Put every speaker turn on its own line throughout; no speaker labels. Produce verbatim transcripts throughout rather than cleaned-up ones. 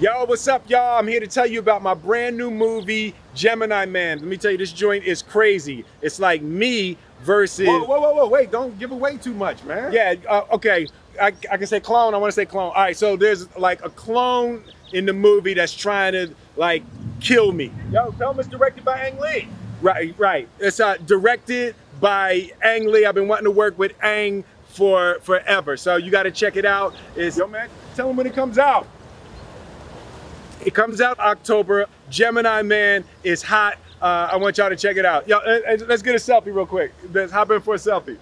Yo, what's up, y'all? I'm here to tell you about my brand new movie, Gemini Man. Let me tell you, this joint is crazy. It's like me versus... Whoa, whoa, whoa, whoa, wait, don't give away too much, man. Yeah, uh, okay, I, I can say clone, I wanna say clone. All right, so there's like a clone in the movie that's trying to like kill me. Yo, tell them it's directed by Ang Lee. Right, right. It's uh, directed by Ang Lee. I've been wanting to work with Ang for forever, so you gotta check it out. It's, yo, man, tell them when it comes out. It comes out October. Gemini Man is hot. Uh, I want y'all to check it out. Yo, let's get a selfie real quick. Let's hop in for a selfie.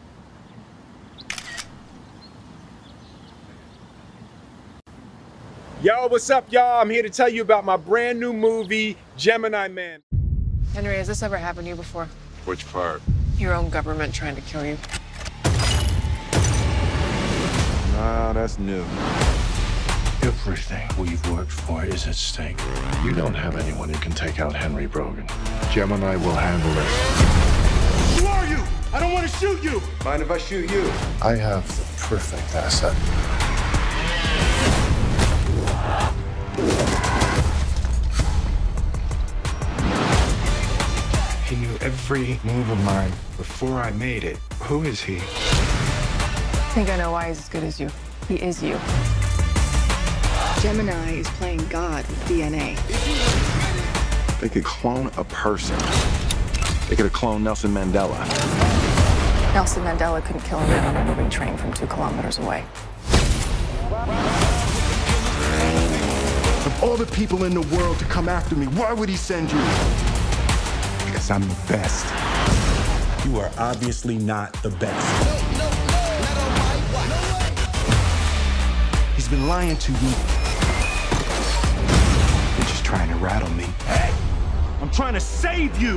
Yo, what's up, y'all? I'm here to tell you about my brand new movie, Gemini Man.
Henry, has this ever happened to you before?
Which part?
Your own government trying to kill you.
Nah, that's new.
Everything we've worked for is at stake. You don't have anyone who can take out Henry Brogan. Gemini will handle this.
Who are you? I don't want to shoot you.
Mind if I shoot you?
I have the perfect asset.
He knew every move of mine before I made it. Who is he?
I think I know why he's as good as you. He is you.
Gemini is playing God with D N A.
They could clone a person. They could have cloned Nelson Mandela.
Nelson Mandela couldn't kill a man on a moving train from two kilometers away.
Of all the people in the world to come after me, why would he send you?
Because I'm the best.
You are obviously not the best. He's been lying to me.
You're just trying to rattle me.
Hey, I'm trying to save you.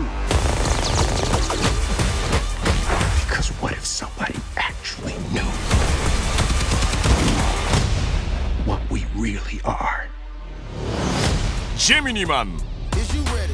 Because what if somebody actually knew what we really are?
Gemini Man.
Is you ready?